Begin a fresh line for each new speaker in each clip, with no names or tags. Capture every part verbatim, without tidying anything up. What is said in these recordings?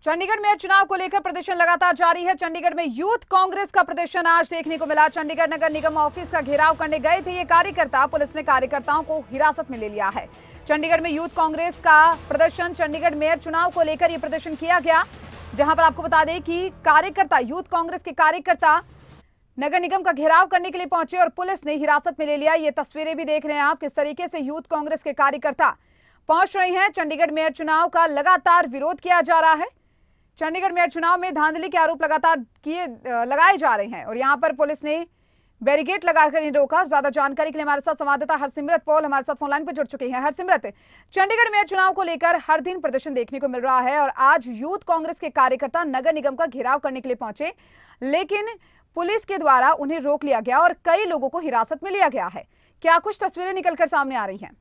चंडीगढ़ में चुनाव को लेकर प्रदर्शन लगातार जारी है। चंडीगढ़ में यूथ कांग्रेस का प्रदर्शन आज देखने को मिला। चंडीगढ़ नगर निगम ऑफिस का घेराव करने गए थे ये कार्यकर्ता, पुलिस ने कार्यकर्ताओं को हिरासत में ले लिया है। चंडीगढ़ में यूथ कांग्रेस का प्रदर्शन, चंडीगढ़ मेयर चुनाव को लेकर यह प्रदर्शन किया गया, जहां पर आपको बता दें कि कार्यकर्ता, यूथ कांग्रेस के कार्यकर्ता नगर निगम का घेराव करने के लिए पहुंचे और पुलिस ने हिरासत में ले लिया। ये तस्वीरें भी देख रहे हैं आप, किस तरीके से यूथ कांग्रेस के कार्यकर्ता पहुंच रहे हैं। चंडीगढ़ मेयर चुनाव का लगातार विरोध किया जा रहा है। चंडीगढ़ मेयर चुनाव में धांधली के आरोप लगातार किए लगाए जा रहे हैं और यहां पर पुलिस ने बैरिकेड लगाकर इन्हें रोका। ज्यादा जानकारी के लिए हमारे साथ संवाददाता हरसिमरत पॉल हमारे साथ फोनलाइन पर जुड़ चुकी हैं। हरसिमरत, चंडीगढ़ मेयर चुनाव को लेकर हर दिन प्रदर्शन देखने को मिल रहा है और आज यूथ कांग्रेस के कार्यकर्ता नगर निगम का घेराव करने के लिए पहुंचे, लेकिन पुलिस के द्वारा उन्हें रोक लिया गया और कई लोगों को हिरासत में लिया गया है। क्या कुछ तस्वीरें निकलकर सामने आ रही हैं?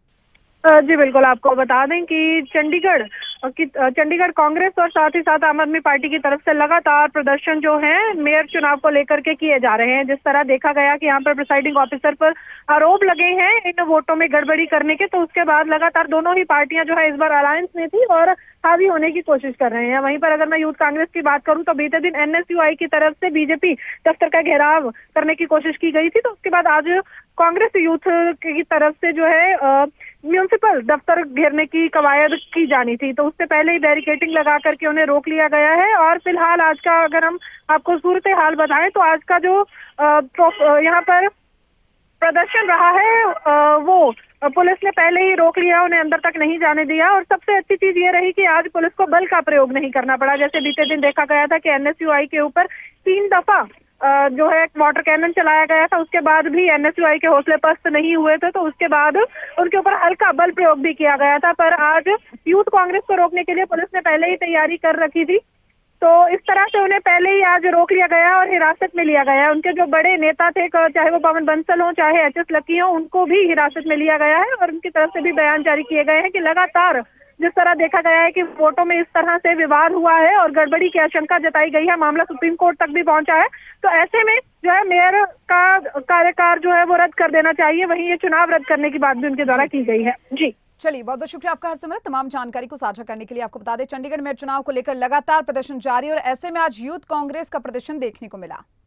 जी बिल्कुल, आपको बता दें कि चंडीगढ़ कि चंडीगढ़ कांग्रेस और साथ ही साथ आम आदमी पार्टी की तरफ से लगातार प्रदर्शन जो है मेयर चुनाव को लेकर के किए जा रहे हैं। जिस तरह देखा गया कि यहाँ पर प्रिसाइडिंग ऑफिसर पर आरोप लगे हैं इन वोटों में गड़बड़ी करने के, तो उसके बाद लगातार दोनों ही पार्टियां जो है इस बार अलायंस में थी और हावी होने की कोशिश कर रहे हैं। वहीं पर अगर मैं यूथ कांग्रेस की बात करूं तो बीते दिन एनएसयूआई की तरफ से बीजेपी दफ्तर का घेराव करने की कोशिश की गई थी, तो उसके बाद आज कांग्रेस यूथ की तरफ से जो है म्यूनिसिपल दफ्तर घेरने की कवायद की जानी थी, तो उससे पहले ही बैरिकेडिंग लगा करके उन्हें रोक लिया गया है। और फिलहाल आज का अगर हम आपको सूरत हाल बताएं तो आज का जो यहाँ पर प्रदर्शन रहा है वो पुलिस ने पहले ही रोक लिया, उन्हें अंदर तक नहीं जाने दिया। और सबसे अच्छी चीज ये रही कि आज पुलिस को बल का प्रयोग नहीं करना पड़ा। जैसे बीते दिन देखा गया था कि एनएसयूआई के ऊपर तीन दफा जो है वाटर कैनन चलाया गया था, उसके बाद भी एनएसयूआई के हौसले पस्त नहीं हुए थे, तो उसके बाद उनके ऊपर हल्का बल प्रयोग भी किया गया था। पर आज यूथ कांग्रेस को रोकने के लिए पुलिस ने पहले ही तैयारी कर रखी थी, तो इस तरह से उन्हें पहले ही आज रोक लिया गया और हिरासत में लिया गया। उनके जो बड़े नेता थे, चाहे वो पवन बंसल हो चाहे एच एस लकी हो, उनको भी हिरासत में लिया गया है और उनकी तरफ से भी बयान जारी किए गए हैं कि लगातार जिस तरह देखा गया है कि वोटों में इस तरह से विवाद हुआ है और गड़बड़ी की आशंका जताई गई है, मामला सुप्रीम कोर्ट तक भी पहुंचा है, तो ऐसे में जो है मेयर का कार्यकाल जो है वो रद्द कर देना चाहिए। वहीं ये चुनाव रद्द करने की बात भी उनके द्वारा की गई है। जी
चलिए, बहुत बहुत शुक्रिया आपका हरसिमरत, तमाम जानकारी को साझा करने के लिए। आपको बता दें चंडीगढ़ मेयर चुनाव को लेकर लगातार प्रदर्शन जारी और ऐसे में आज यूथ कांग्रेस का प्रदर्शन देखने को मिला।